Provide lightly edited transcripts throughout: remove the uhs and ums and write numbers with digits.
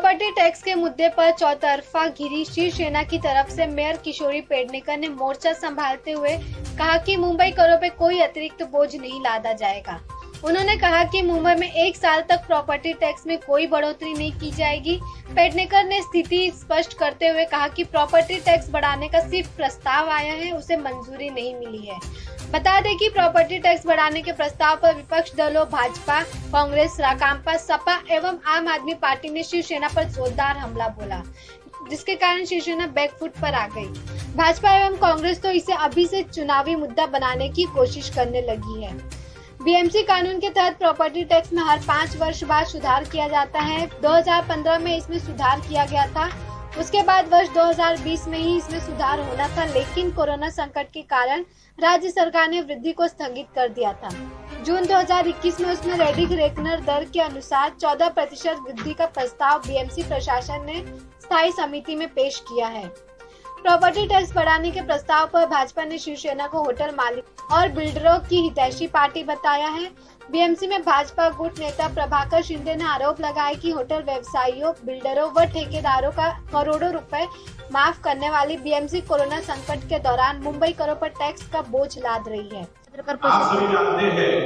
Property tax के मुद्दे पर चौतरफा घिरी शिवसेना की तरफ से मेयर किशोरी पेडनेकर ने मोर्चा संभालते हुए कहा कि मुंबई करों पे कोई अतिरिक्त बोझ नहीं लादा जाएगा। उन्होंने कहा कि मुंबई में 1 साल तक प्रॉपर्टी टैक्स में कोई बढ़ोतरी नहीं की जाएगी। पेडनेकर ने स्थिति स्पष्ट करते हुए कहा कि प्रॉपर्टी टैक्स बढ़ाने का सिर्फ प्रस्ताव आया है, उसे मंजूरी नहीं मिली है। बता दें कि प्रॉपर्टी टैक्स बढ़ाने के प्रस्ताव पर विपक्ष दलों भाजपा, कांग्रेस, राकांपा, सपा एवं आम आदमी पार्टी ने शिवसेना पर जोरदार हमला बोला, जिसके कारण शिवसेना बैकफुट पर आ गई। भाजपा एवं कांग्रेस तो इसे अभी से चुनावी मुद्दा बनाने की कोशिश करने लगी है। बीएमसी कानून के तहत प्रॉपर्टी टैक्स में हर 5 वर्ष बाद सुधार किया जाता है। 2015 में इसमें सुधार किया गया था। उसके बाद वर्ष 2020 में ही इसमें सुधार होना था, लेकिन कोरोना संकट के कारण राज्य सरकार ने वृद्धि को स्थगित कर दिया था। जून 2021 में उसमें रेडिक रेकनर दर के अनुसार 14% वृद्धि का प्रस्ताव बीएमसी प्रशासन ने स्थायी समिति में पेश किया है। प्रॉपर्टी टैक्स बढ़ाने के प्रस्ताव पर भाजपा ने शिवसेना को होटल मालिक और बिल्डरों की हितैषी पार्टी बताया है। बीएमसी में भाजपा गुट नेता प्रभाकर शिंदे ने आरोप लगाया कि होटल व्यवसायियों, बिल्डरों व ठेकेदारों का करोड़ों रुपए माफ करने वाली बीएमसी कोरोना संकट के दौरान मुंबई करों पर टैक्स का बोझ लाद रही है। आप सभी जानते हैं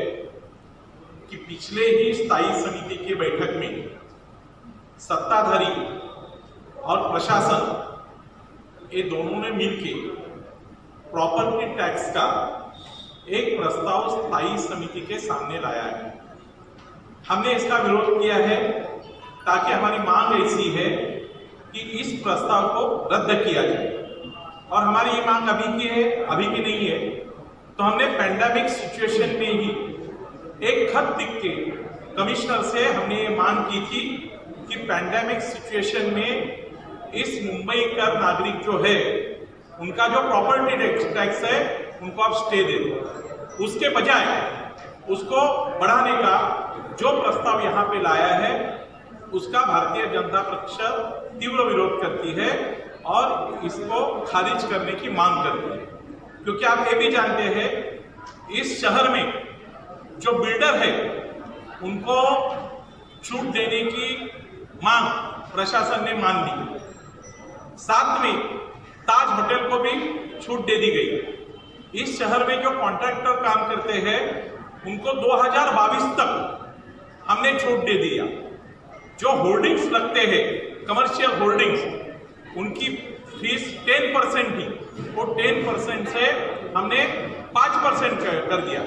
कि पिछले ही स्थायी समिति की बैठक में सत्ताधारी और प्रशासन ये दोनों ने मिलकर प्रॉपर्टी टैक्स का एक प्रस्ताव स्थायी समिति के सामने लाया है। हमने इसका विरोध किया है ताकि हमारी मांग ऐसी है कि इस प्रस्ताव को रद्द किया जाए, और हमारी ये मांग अभी की नहीं है। तो हमने पैंडेमिक सिचुएशन में ही एक खत लिख के कमिश्नर से हमने ये मांग की थी कि पैंडेमिक सिचुएशन में इस मुंबई का नागरिक जो है उनका जो प्रॉपर्टी टैक्स है उनको आप स्टे दे दो। उसके बजाय उसको बढ़ाने का जो प्रस्ताव यहाँ पे लाया है उसका भारतीय जनता पक्ष तीव्र विरोध करती है और इसको खारिज करने की मांग करती है। क्योंकि आप ये भी जानते हैं इस शहर में जो बिल्डर है उनको छूट देने की मांग प्रशासन ने मान ली। साथ में ताज होटल को भी छूट दे दी गई। इस शहर में जो कॉन्ट्रैक्टर काम करते हैं उनको 2022 तक हमने छूट दे दिया। जो होर्डिंग्स लगते हैं कमर्शियल होर्डिंग्स, उनकी फीस 10% थी, वो 10% से हमने 5% कर दिया।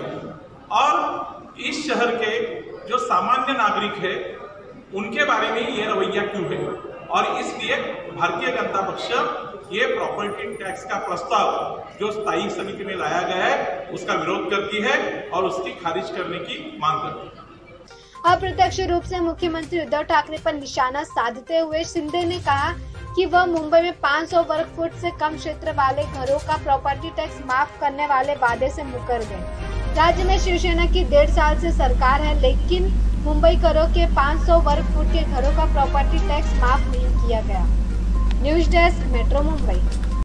और इस शहर के जो सामान्य नागरिक है उनके बारे में ये रवैया क्यों है, और इसलिए भारतीय जनता पक्ष ये प्रॉपर्टी टैक्स का प्रस्ताव जो स्थायी समिति में लाया गया है उसका विरोध करती है और उसकी खारिज करने की मांग करती है। अप्रत्यक्ष रूप से मुख्यमंत्री उद्धव ठाकरे पर निशाना साधते हुए शिंदे ने कहा कि वह मुंबई में 500 वर्ग फुट से कम क्षेत्र वाले घरों का प्रॉपर्टी टैक्स माफ करने वाले वादे से मुकर गए। राज्य में शिवसेना की 1.5 साल से सरकार है, लेकिन मुंबई करों के 500 वर्ग फुट के घरों का प्रॉपर्टी टैक्स माफ नहीं किया गया। News desk, metro Mumbai.